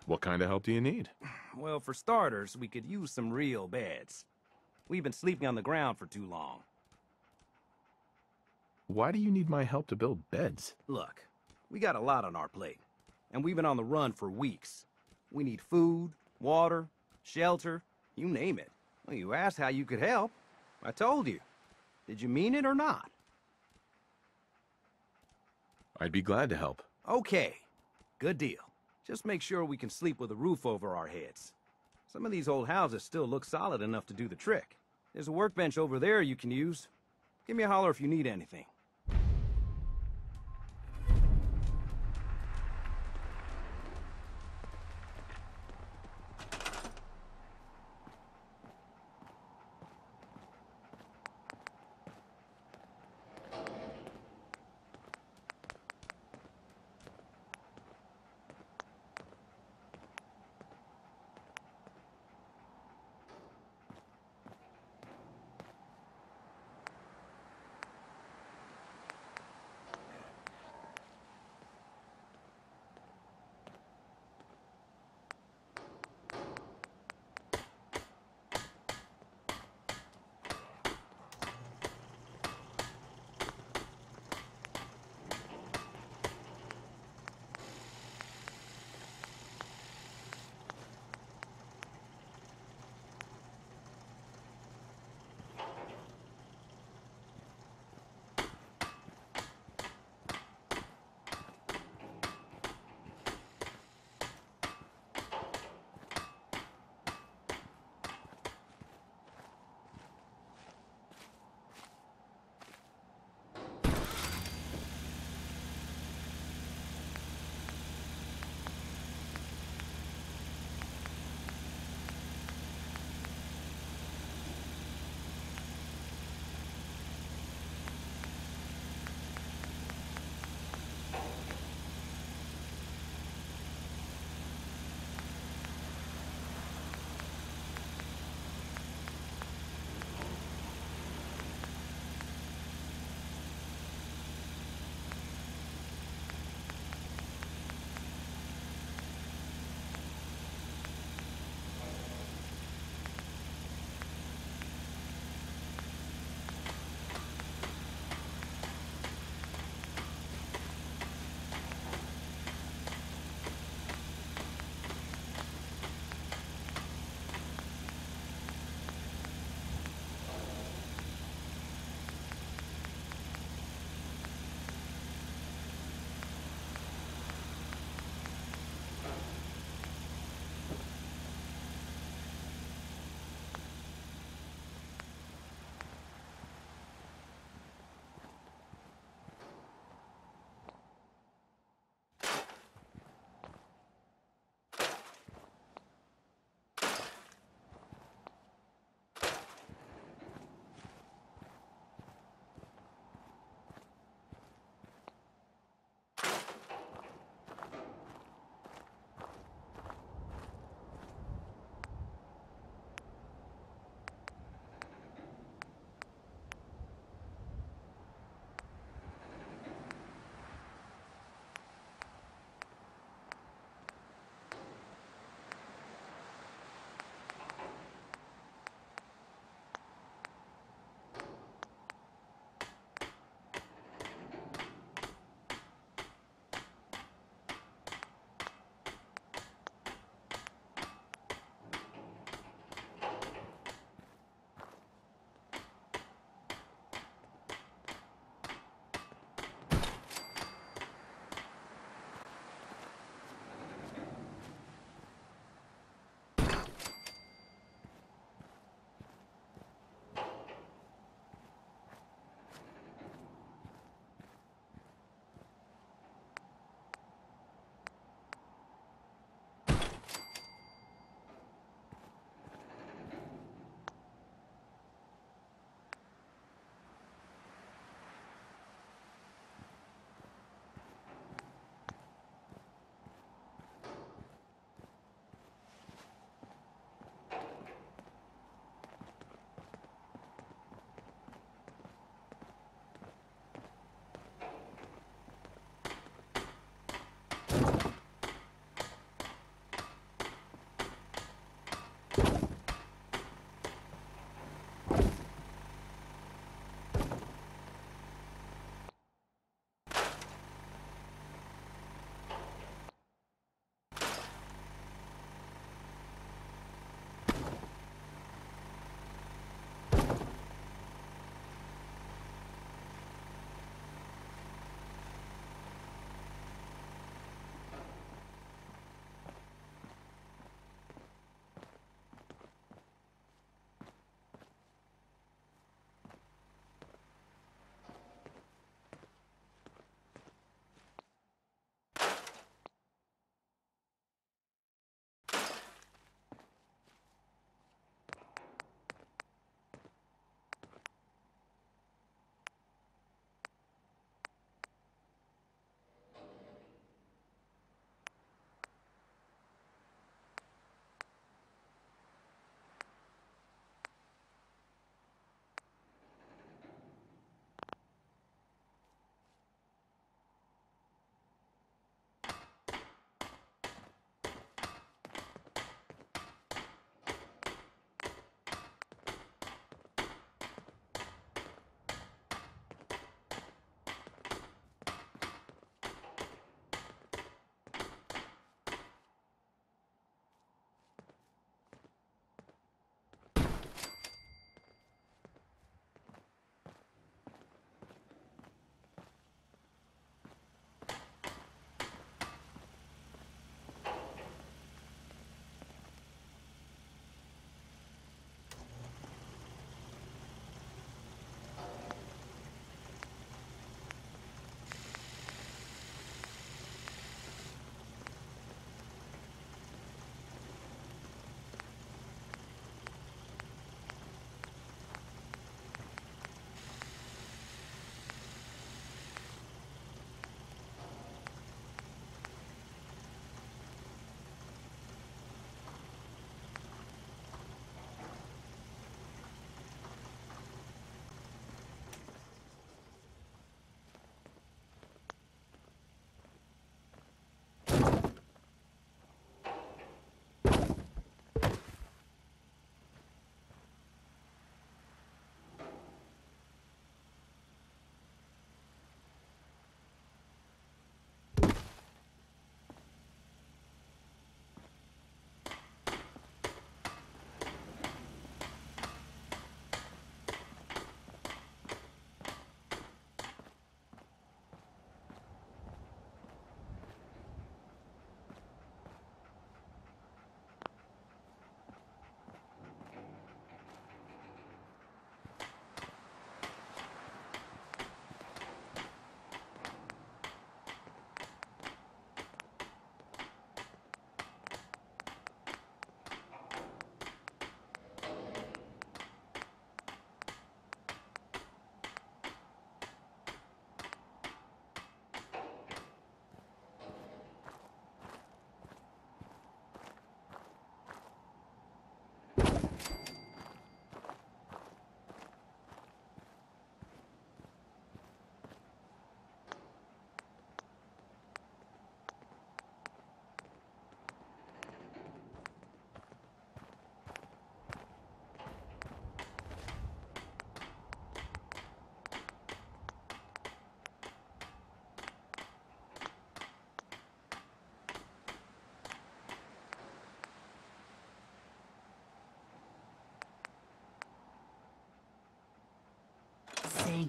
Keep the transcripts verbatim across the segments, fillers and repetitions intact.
What kind of help do you need? Well, for starters, we could use some real beds. We've been sleeping on the ground for too long. Why do you need my help to build beds? Look, we got a lot on our plate, and we've been on the run for weeks. We need food, water, shelter, you name it. Well, you asked how you could help. I told you. Did you mean it or not? I'd be glad to help. Okay, good deal. Just make sure we can sleep with a roof over our heads. Some of these old houses still look solid enough to do the trick. There's a workbench over there you can use. Give me a holler if you need anything.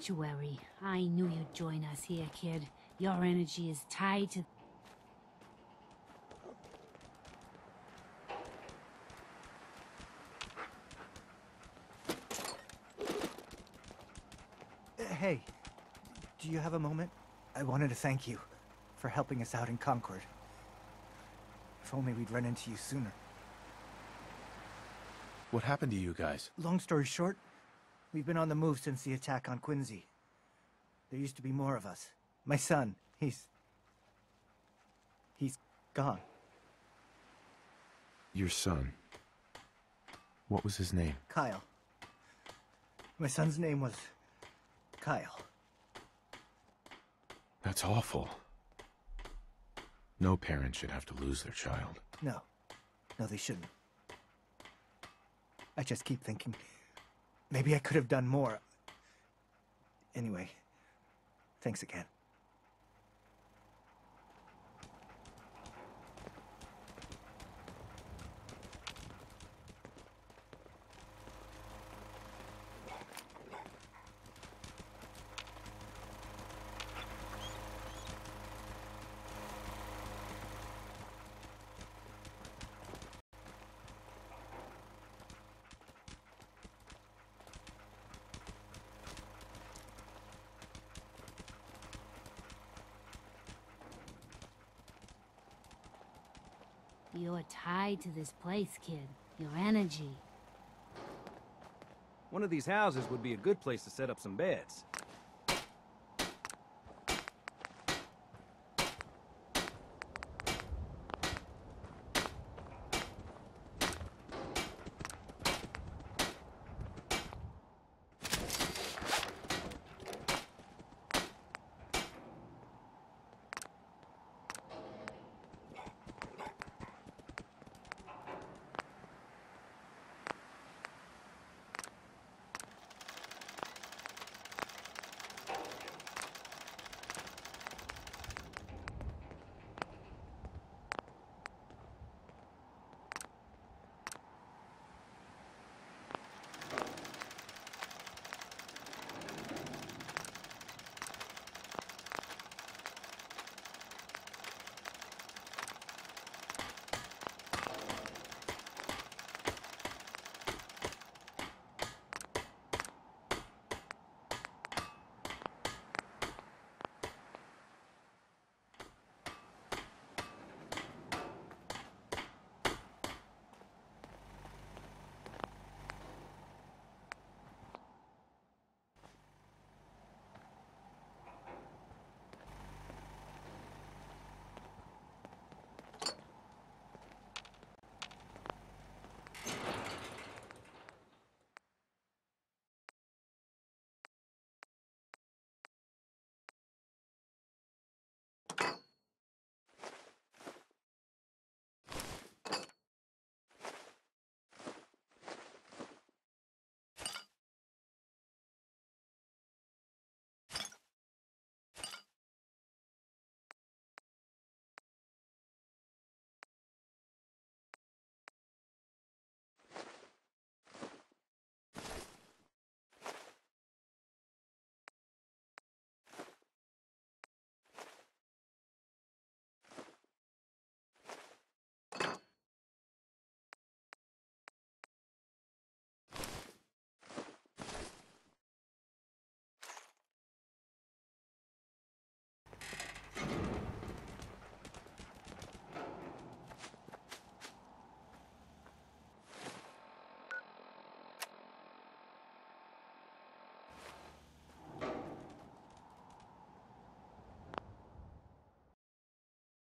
sanctuary. I knew you'd join us here, kid. Your energy is tied to... Hey, do you have a moment? I wanted to thank you for helping us out in Concord. If only we'd run into you sooner. What happened to you guys? Long story short, we've been on the move since the attack on Quincy. There used to be more of us. My son, he's... he's gone. Your son. What was his name? Kyle. My son's name was... Kyle. That's awful. No parent should have to lose their child. No. No, they shouldn't. I just keep thinking, maybe I could have done more. Anyway, thanks again. You're tied to this place, kid. Your energy. One of these houses would be a good place to set up some beds.